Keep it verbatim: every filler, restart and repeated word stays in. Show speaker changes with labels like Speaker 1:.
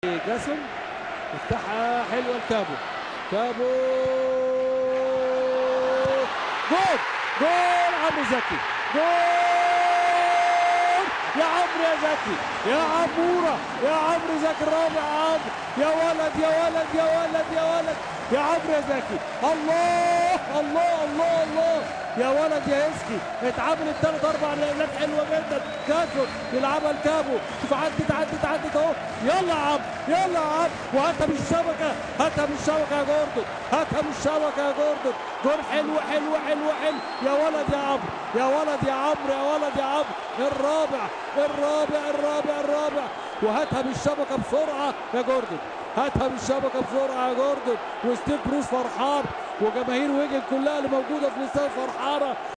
Speaker 1: جاسم يفتحها حلوه لكابو. كابو جول جول عمرو زكي. جول يا عمرو يا زكي يا عموره يا عمرو زكي الرابع. عمرو يا ولد يا ولد يا ولد يا ولد يا عمرو يا زكي. الله الله الله الله يا ولد يا اسكي. اتعاملت ثلاث اربع نقلات حلوه جدا. كاسر يلعبها لكابو. شوف عدت عدت عدت اهو. يلا يا عم يلا يا عم وهاتها من الشبكه. هاتها من الشبكه يا جوردن. هاتها من الشبكه يا جوردن. جول حلو حلو حلو حلو يا ولد يا عمرو يا ولد يا عمرو يا ولد يا عمرو. الرابع الرابع الرابع الرابع وهاتها من الشبكه بسرعه يا جوردن. هاتها من الشبكه بسرعه يا جوردن. وستيف بروس فرحان وجماهير ويجن كلها اللي موجوده في الاستاد فرحانه.